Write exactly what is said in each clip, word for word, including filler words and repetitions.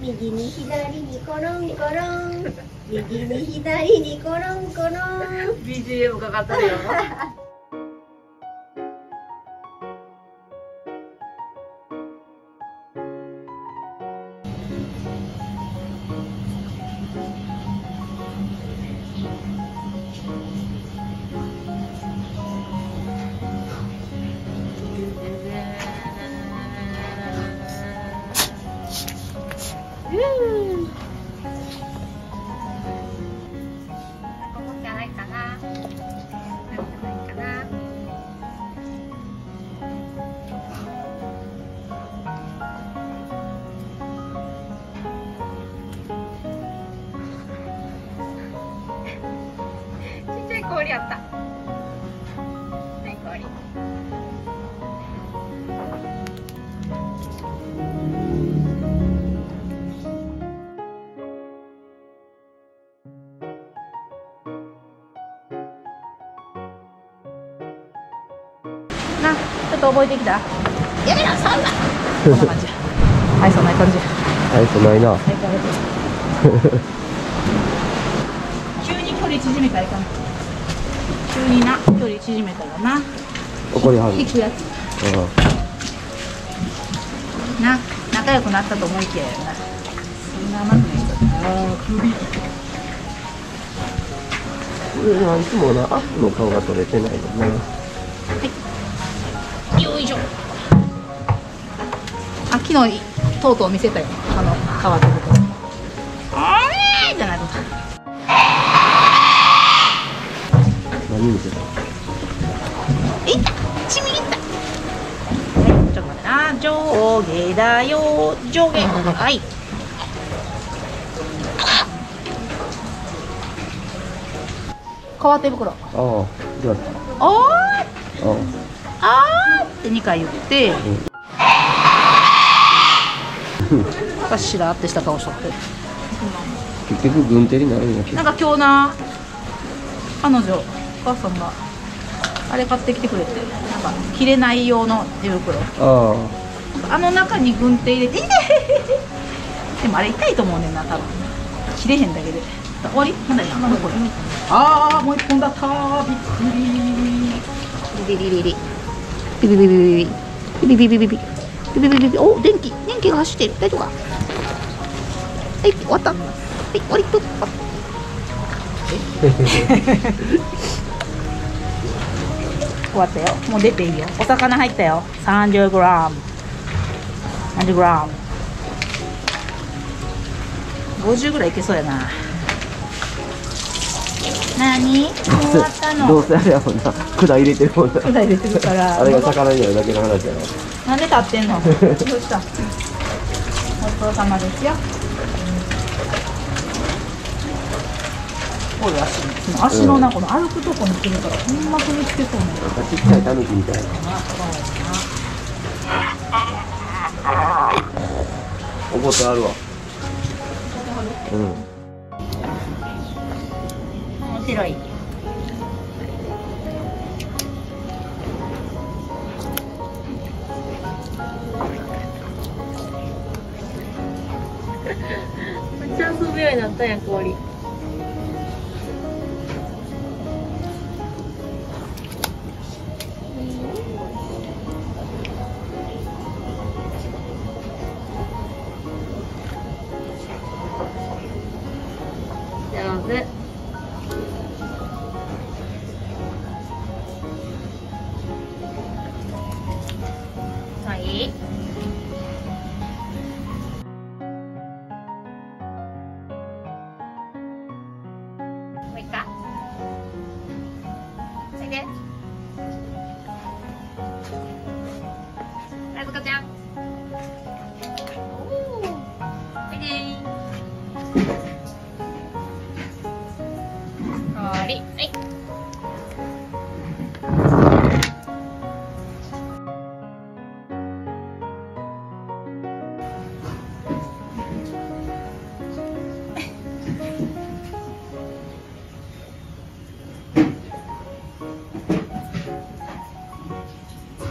右に左にコロンコロン、右に左にコロンコロン。 ビージーエム かかってるよ。氷あった。はい、氷。な、ちょっと覚えてきた。やめろ、そんな。こんな感じ。はい、そんな感じ。 はい、そんないな。 急に距離縮めたらいかん。急にな、距離縮めたらな。 怒りはる。 引くやつ。な、仲良くなったと思いきやよな。そんな甘くない人。ああ、首。 これはいつもな、アップの顔が取れてないのね。 はい。よいしょ。あ、昨日とうとう見せたよ。あの変わってるとこ。あれーじゃないこと。 何見てた？ いった、ちみいった。はい、ちょっと待ってな、上下だよ、上下。はい。変わって袋。あああ、どうやった？ おー。 ああーってにかい言って、うん、がしらってした顔しとって。 結局軍手になるんやけど。 なんか今日な、彼女、お母さんがあれ買ってきてくれて、なんか切れない用の手袋。ああ。あの中に軍手入れて、痛い。でもあれ痛いと思うねんな、多分。切れへんだけで。終わり？なんだよ、なんだこれ。ああ、もう一本だったー。びっくり。ビビビビビ。ビビビビビビ。ビビビビビビ。ビビビビビ。お、電気、電気が走ってる。大丈夫か？はい、終わった。はい、終わり。終わったよ。もう出ていいよ。お魚入ったよ。さんじゅうグラム。さんじゅうグラム。ごじゅうぐらいいけそうやな。なに？終わったの。 どうせあれやもんな。管入れてるもんな。 管入れてるから。 あれが魚になるだけの話やろ。 なんで立ってんの？どうした？ごちそうさまですよ。こういう足、足のな、この歩くとこに来るから、ほんま踏みつけそうね。 ちっちゃいタヌキみたいな。おごってあるわ。うん。 面白い。めっちゃ遊ぶようになったんや、氷。上手。はい。もういいか。それで。あずかちゃん。おお。はいでー。はい。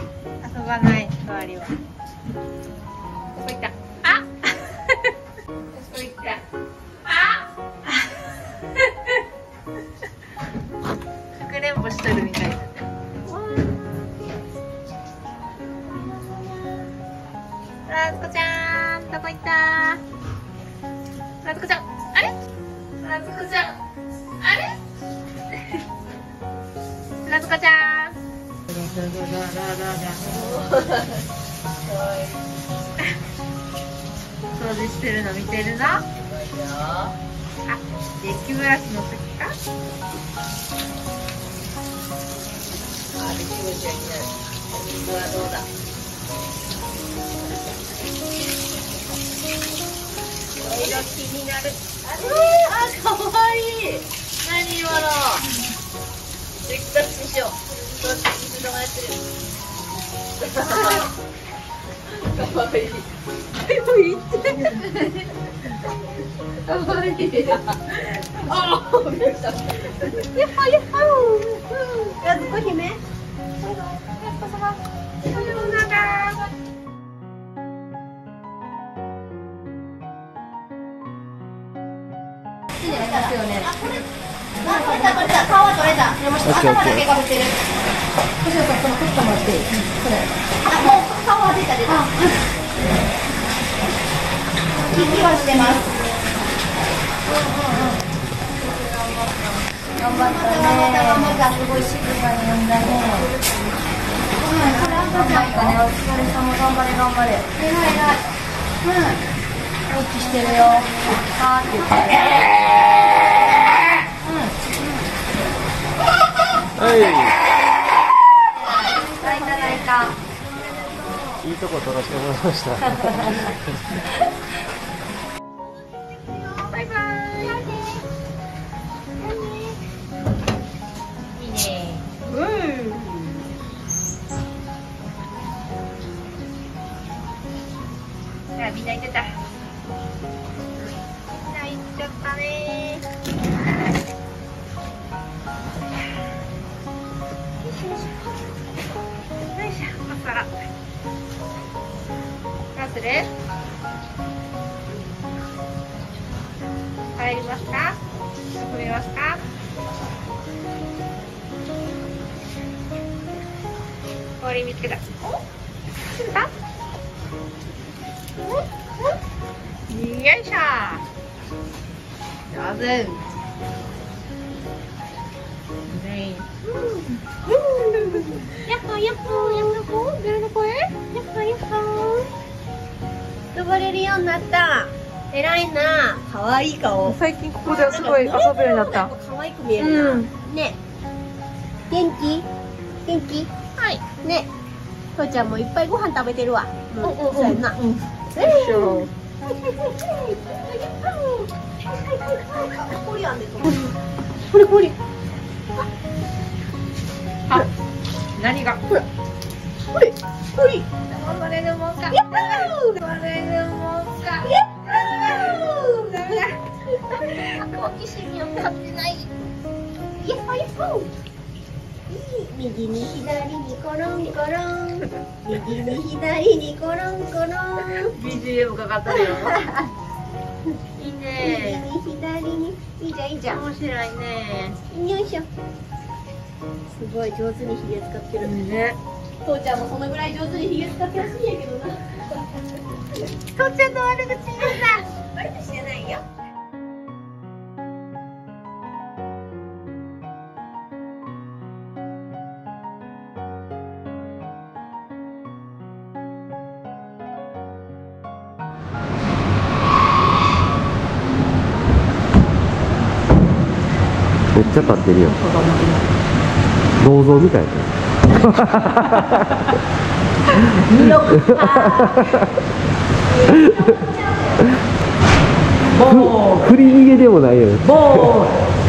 遊ばない、代わりは。どこ行った？あいた。なつこちゃん、あれ？なつこちゃん、あれ？なつこちゃん。掃除してるの見てるの？あ、デッキブラシの時か？ あ、できるじゃんね。水はどうだ。色気になる。あ、かわいい。何今の。できたっしょ。どっち水がやってる。かわいい。かわいいって。かわいい。ああ、びっくりした。やっほやっほ。やずこ姫。やっほ様。さようなら。ですよね。あ、これ。あ、取れた取れた。皮は取れた。頭だけが出てる。星野さん、この取ってもらっていい？これ。あ、もう皮は出た出た。息はしてます。頑張ったね。頑張った。すごい静かに読んだね。うん、これ赤ちゃんかね。お疲れ様。頑張れ頑張れ。偉い偉い。うん。放置してるよ。はーって言って。 はい。 泣いた泣いた。 いいとこ撮らせてもらいました。 バイバイ。いいね。うん。じゃあみんな行ってた。みんな行っちゃったね。どうする？帰りますか？進みますか？氷見つけた。お？見つけた？よいしょ。上手。ね。やっほやっほやっほ。誰の声？やっほやっほ。 呼ばれるようになった。偉いな。可愛い顔。 最近ここですごい遊ぶようになった。 可愛く見えるな。 うん、 ね。元気？元気？ はい。 ね。父ちゃんもいっぱいご飯食べてるわ。うん、うん、そうやな。うん。よいしょ。 これあんでと。これこれ。 あ、何が？ ほら。これこれ。 頑張れるもんか。 やっ頑張れるもんか。 やっダメだ。好奇心を感じない。やっほやっほ。右に左にコロンコロン。右に左にコロンコロン。 ビージーエム かかってるよ。いいね。 右に左に。いいじゃんいいじゃん。 面白いね。 よいしょ。すごい上手にひげ使ってる。 ね。 父ちゃんもそのぐらい上手にひげ使ってほしいんやけどな。 父ちゃんの悪口言うな。 悪口じゃないよ。 めっちゃ立ってるよ。銅像みたいな。振り逃げでもないよ。ボー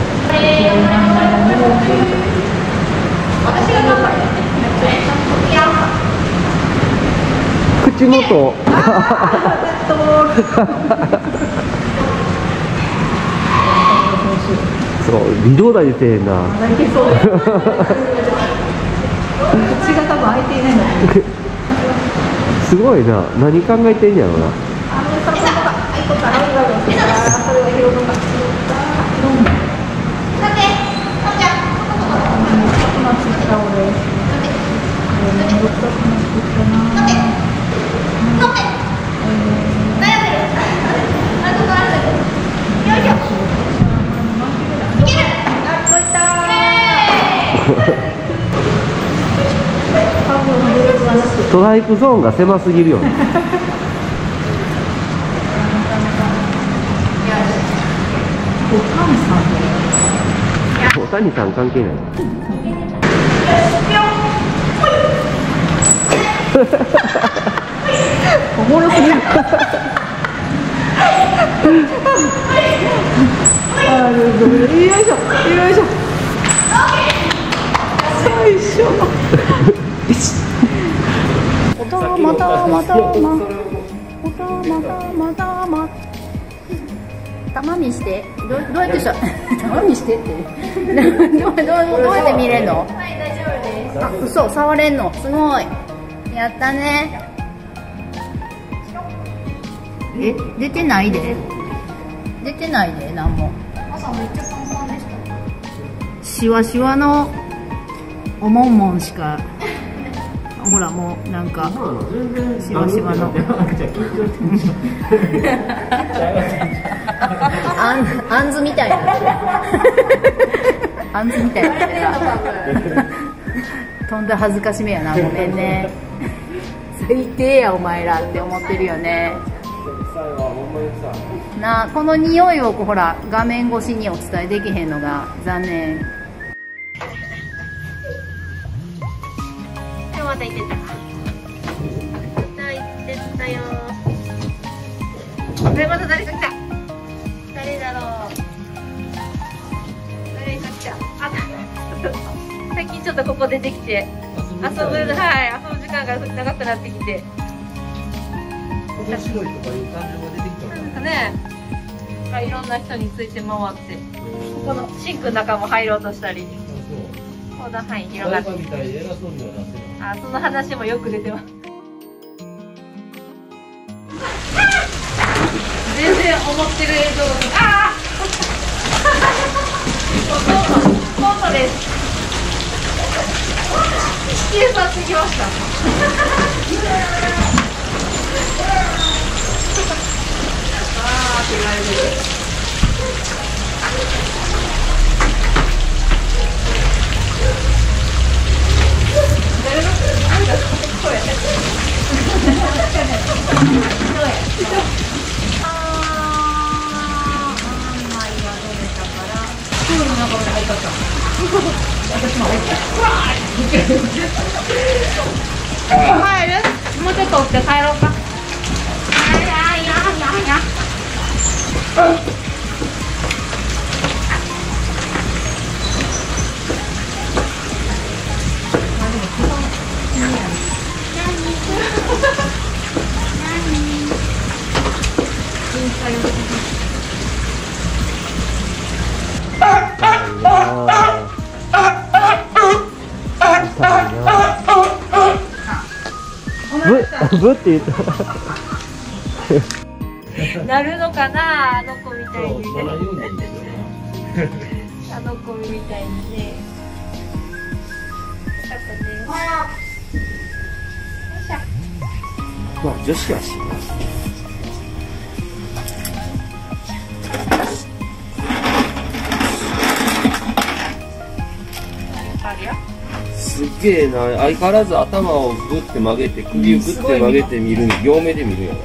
口元。そう、微動だにせえへんな。 口が多分開いていないんだと思う。 すごいな、何考えてんやろな。 大丈夫ライクゾーンが狭すぎるよね。お谷さん関係ない。 おもろすぎる。あー、よいしょ、よいしょ。最初。またまたまたまたまたまた。玉見して、どどうやってした？玉見してってどうどうどうやって見れるの？はい大丈夫です。あ、嘘、触れんの？すごい。やったね。え、出てないで。出てないで、なんも。朝めっちゃパンパンでした。しわしわのおもんもんしか。ほらもうなんかしわしわのあんあんずみたいなあんずみたいなとんだ恥ずかしめやな。ごめんね。最低やお前らって思ってるよね。なあ、この匂いをこうほら画面越しにお伝えできへんのが残念。また行ってた。また行ってたよ。これまた誰か来た。誰だろう。誰か来た。あ、最近ちょっとここ出てきて遊ぶ、はい、遊ぶ時間が長くなってきて。面白いとかいう感情が出てきたんかね。いろんな人について回って、このシンクの中も入ろうとしたり。こんな範囲広がって。あ、その話もよく出てます。全然思ってる映像が。ああ。コントです。消え去ってきました。ああ、手が出る。帰る？もうちょっと起きて帰ろうか。いやいやいやいや。 ブブって言った。 なるのかな、あの子みたいに。あの子みたいにね。ちょっとね。 まあ女子やし。すっげえな、相変わらず頭をグッて曲げて首をグッて曲げて見る、両目で見るよな。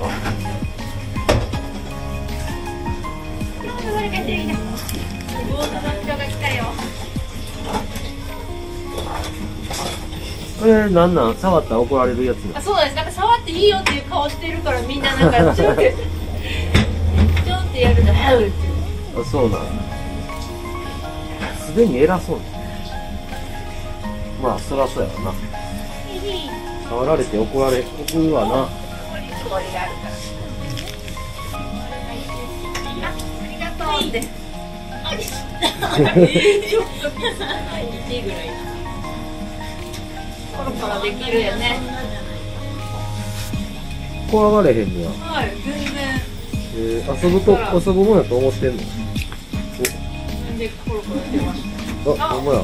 これなんなん？触ったら怒られるやつ。 あ、そうです。なんか触っていいよっていう顔してるからみんななんかちょってちょってやるとハウって。 あ、そうなん。すでに偉そう。まあそりゃそうやわな。触られて怒られ怒るわな。 あ、ありがとうって。コロコロできるよね。 怖がれへんのや。 はい、全然。 えー、遊ぶと遊ぶもんやと思ってんの。 全然コロコロしてます。 あ、ほんまや。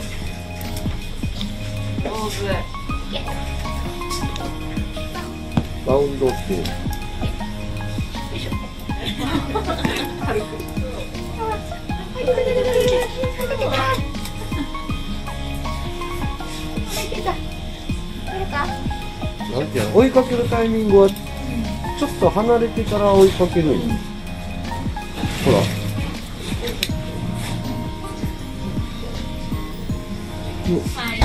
上手。 バウンドして。 軽く。 なんていうの、追いかけるタイミングはちょっと離れてから追いかけるんよ。ほら。 はい。